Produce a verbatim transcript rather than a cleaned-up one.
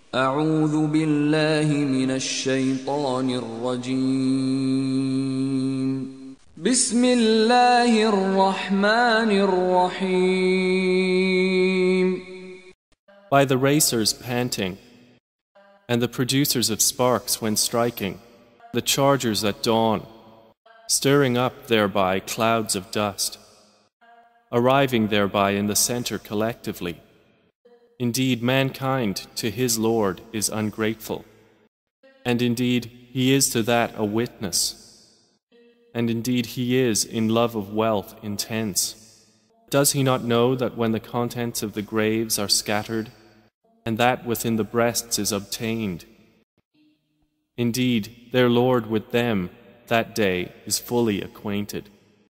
أعوذ بالله من الشيطان الرجيم. بسم الله الرحمن الرحيم. By the racers panting, and the producers of sparks when striking, the chargers at dawn, stirring up thereby clouds of dust, arriving thereby in the center collectively. Indeed, mankind to his Lord is ungrateful, and indeed he is to that a witness, and indeed he is in love of wealth intense. Does he not know that when the contents of the graves are scattered, and that within the breasts is obtained, indeed their Lord with them that day is fully acquainted.